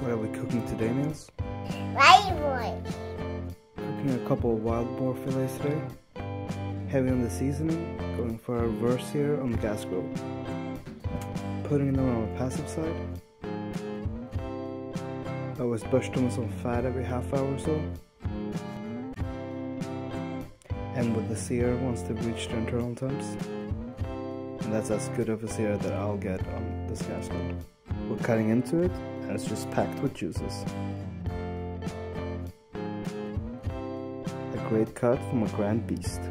What are we cooking today, Niels? Right boy. Cooking a couple of wild boar fillets today. Heavy on the seasoning, going for a reverse here on the gas grill. Putting them on the passive side. I always brush them with some fat every half hour or so. And with the sear once they've reached their internal temps. And that's as good of a sear that I'll get on this gas grill. We're cutting into it, and it's just packed with juices. A great cut from a grand beast.